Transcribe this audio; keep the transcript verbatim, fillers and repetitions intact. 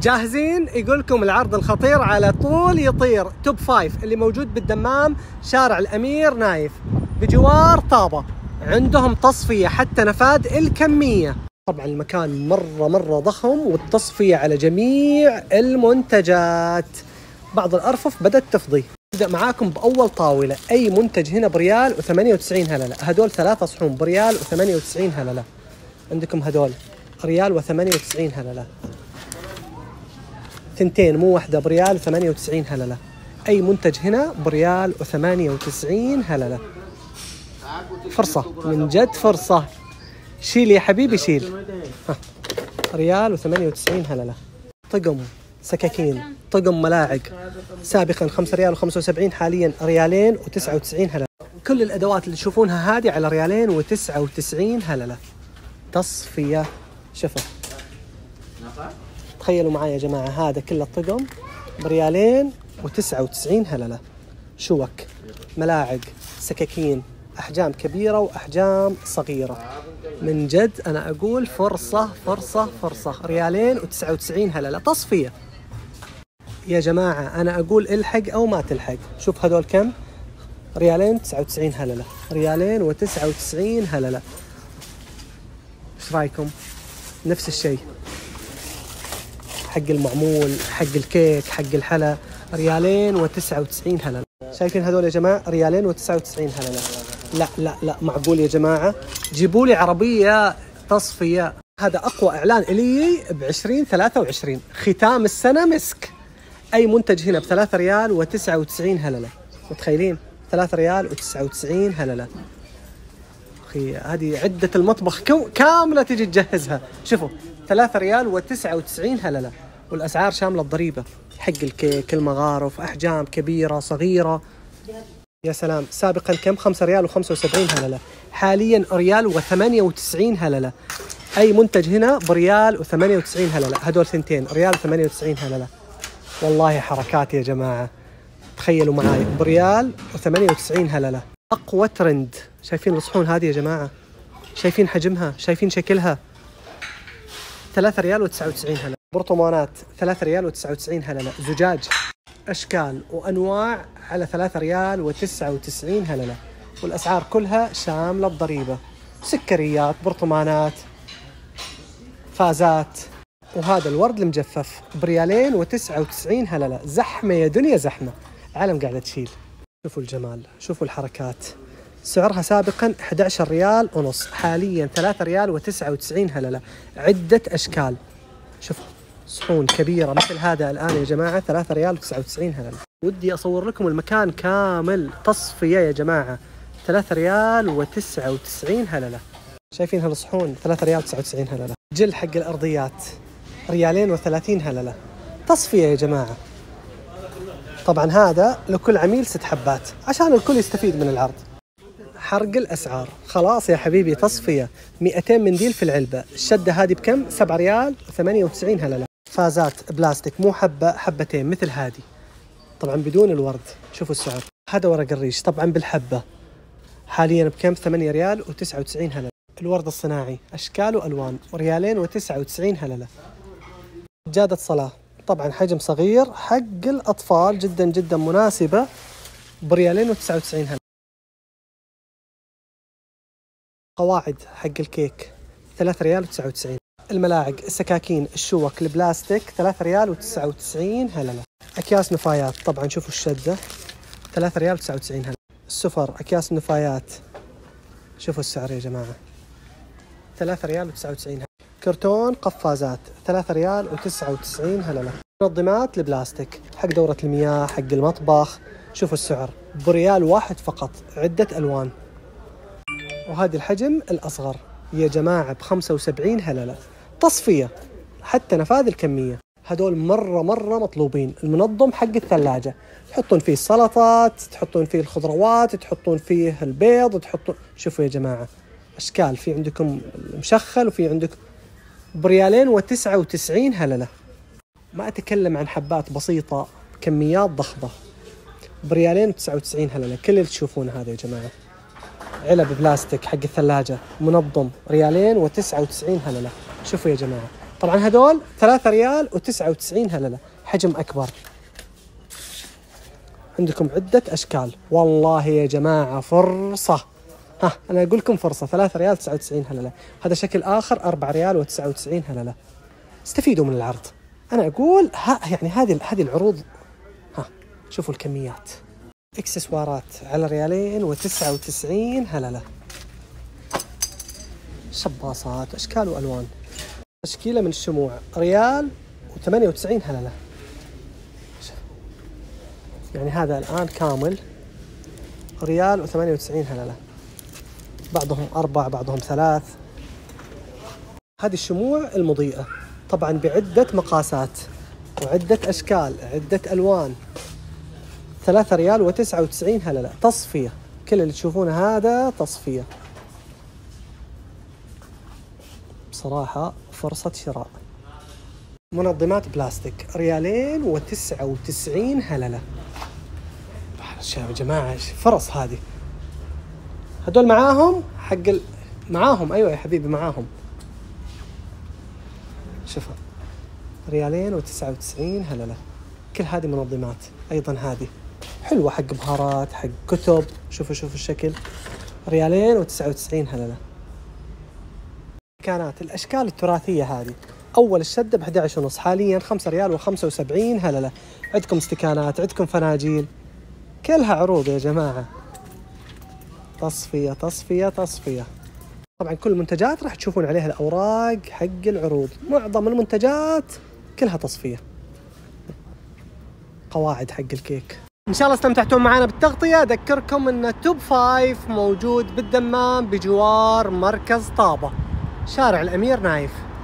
جاهزين؟ يقول لكم العرض الخطير على طول يطير توب فايف اللي موجود بالدمام، شارع الأمير نايف بجوار طابة. عندهم تصفية حتى نفاذ الكمية. طبعا المكان مرة مرة ضخم والتصفية على جميع المنتجات. بعض الأرفف بدأت تفضي. نبدأ معاكم بأول طاولة. أي منتج هنا بريال وثمانية وتسعين هللة. هدول ثلاثة صحون بريال وثمانية وتسعين هللة. عندكم هدول ريال وثمانية وتسعين هللة. ثنتين مو واحدة بريال وثمانية وتسعين هللة. أي منتج هنا بريال وثمانية وتسعين هللة. فرصة من جد فرصة. شيل يا حبيبي شيل. ها. ريال وثمانية وتسعين هللة. طقم سكاكين، طقم ملاعق، سابقا خمسة ريال وخمسة وسبعين، حاليا ريالين وتسعة وتسعين هللة. كل الأدوات اللي تشوفونها هذه على ريالين وتسعة وتسعين هللة. تصفية. شوفوا تخيلوا معي يا جماعة، هذا كله الطقم بريالين وتسعة وتسعين هللة. شوك، ملاعق، سكاكين، أحجام كبيرة وأحجام صغيرة. من جد أنا أقول فرصة فرصة فرصة. ريالين وتسعة وتسعين هللة تصفية يا جماعة. أنا أقول الحق أو ما تلحق. شوف هذول كم؟ ريالين وتسعة وتسعين هللة. ريالين وتسعة وتسعين هللة. إيش رأيكم؟ نفس الشيء حق المعمول، حق الكيك، حق الحلا. ريالين وتسعة وتسعين هللة. شايفين هذول يا جماعة؟ ريالين وتسعة وتسعين هللة. لا لا لا معقول يا جماعة؟ جيبوا لي عربية تصفية. هذا أقوى إعلان إلي بعشرين ثلاثة وعشرين، ختام السنة مسك. أي منتج هنا بثلاثة ريال وتسعة وتسعين هللة. متخيلين؟ ثلاثة ريال وتسعة وتسعين هللة. أخي هذه عدة المطبخ كاملة تجي تجهزها. شوفوا ثلاثة ريال وتسعة وتسعين هللة، والأسعار شاملة الضريبة. حق الكيك، المغارف، أحجام كبيرة صغيرة. يا سلام. سابقا كم؟ خمسة ريال وخمسة وسبعين هللة. حاليا ريال وثمانية وتسعين هللة. أي منتج هنا بريال وثمانية وتسعين هللة. هدول ثنتين ريال وثمانية وتسعين هللة. والله حركات يا جماعة. تخيلوا معاي بريال وثمانية وتسعين هللة. أقوى ترند. شايفين الصحون هذه يا جماعة؟ شايفين حجمها؟ شايفين شكلها؟ ثلاثة ريال وتسعة وتسعين هللة. برطمانات ثلاثة ريال وتسعة وتسعين هللة. زجاج أشكال وأنواع على ثلاثة ريال وتسعة وتسعين هللة، والأسعار كلها شاملة الضريبة. سكريات، برطمانات، فازات. وهذا الورد المجفف بريالين وتسعة وتسعين هللة. زحمة يا دنيا زحمة. عالم قاعدة تشيل. شوفوا الجمال، شوفوا الحركات. سعرها سابقا أحد عشر ريال ونص، حاليا ثلاثة ريال وتسعة وتسعين هللة. عدة أشكال. شوفوا صحون كبيرة مثل هذا الآن يا جماعة ثلاثة ريال وتسعة وتسعين هللة. ودي أصور لكم المكان كامل تصفية يا جماعة. ثلاثة ريال وتسعة وتسعين هللة. شايفين هالصحون؟ ثلاثة ريال وتسعة وتسعين هللة. جل حق الأرضيات ريالين وثلاثين هللة. تصفية يا جماعة. طبعا هذا لكل عميل ست حبات عشان الكل يستفيد من العرض. حرق الأسعار. خلاص يا حبيبي تصفية. مئتين منديل في العلبة. الشدة هذه بكم؟ سبعة ريال وثمانية وتسعين هللة. فازات بلاستيك مو حبة، حبتين مثل هذه، طبعا بدون الورد. شوفوا السعر. هذا ورق الريش طبعا بالحبة، حاليا بكم؟ ثمانية ريال وتسعة وتسعين هللة. الورد الصناعي أشكال وألوان ريالين وتسعة وتسعين هللة. سجادة صلاة طبعا حجم صغير حق الأطفال، جدا جدا مناسبة، بريالين وتسعة وتسعين هللة. قواعد حق الكيك ثلاثة ريال وتسعة وتسعين. الملاعق، السكاكين، الشوك، البلاستيك ثلاثة ريال وتسعة وتسعين هللة. أكياس نفايات طبعا شوفوا الشدة ثلاثة ريال وتسعة وتسعين هللة. السفر، أكياس النفايات، شوفوا السعر يا جماعة ثلاثة ريال وتسعة وتسعين هللة. كرتون قفازات ثلاثة ريال وتسعة وتسعين هللة. منظمات البلاستيك حق دورة المياه، حق المطبخ، شوفوا السعر بريال واحد فقط، عدة ألوان. وهذه الحجم الأصغر يا جماعة بخمسة وسبعين هللة. تصفية حتى نفاذ الكمية. هدول مرة مرة مطلوبين. المنظم حق الثلاجة، تحطون فيه السلطات، تحطون فيه الخضروات، تحطون فيه البيض، تحطون. شوفوا يا جماعة أشكال. في عندكم مشخل وفي عندكم بريالين وتسعة وتسعين هللة. ما أتكلم عن حبات بسيطة، كميات ضخمة. بريالين وتسعة وتسعين هللة. كل اللي تشوفون هذا يا جماعة. علب بلاستيك حق الثلاجة منظم ريالين وتسعة وتسعين هللة. شوفوا يا جماعة طبعا هذول ثلاثة ريال وتسعة وتسعين هللة، حجم أكبر. عندكم عدة أشكال. والله يا جماعة فرصة، ها أنا أقول لكم فرصة. ثلاثة ريال تسعة وتسعين هللة. هذا شكل آخر أربعة ريال وتسعة وتسعين هللة. استفيدوا من العرض. أنا أقول ها يعني هذه هذه العروض. ها شوفوا الكميات. إكسسوارات على ريالين وتسعة وتسعين هللة. شباصات أشكال وألوان. تشكيلة من الشموع ريال وثمانية وتسعين هللة. يعني هذا الآن كامل ريال وثمانية وتسعين هللة. بعضهم أربع بعضهم ثلاث. هذه الشموع المضيئة طبعا بعدة مقاسات وعدة أشكال عدة ألوان. ثلاثة ريال وتسعة وتسعين هللة تصفية. كل اللي تشوفونه هذا تصفية. بصراحة فرصة شراء. منظمات بلاستيك ريالين وتسعة وتسعين هللة. يا جماعة فرص هذه. هدول معاهم حق ال... معاهم أيوة يا حبيبي معاهم. شوفها ريالين وتسعة وتسعين هللة. كل هذه منظمات. أيضا هذه حلوة حق بهارات حق كتب. شوفوا شوفوا الشكل. ريالين وتسعة وتسعين هللة. كانت الأشكال التراثية هذه أول الشدة بأحد عشر ونص، حاليا خمسة ريال وخمسة وسبعين هللة. عندكم استكانات عندكم فناجيل كلها عروض يا جماعة. تصفية تصفية تصفية. طبعا كل المنتجات راح تشوفون عليها الأوراق حق العروض. معظم المنتجات كلها تصفية. قواعد حق الكيك. إن شاء الله استمتعتون معنا بالتغطية. أذكركم أن توب فايف موجود بالدمام بجوار مركز طابة شارع الأمير نايف.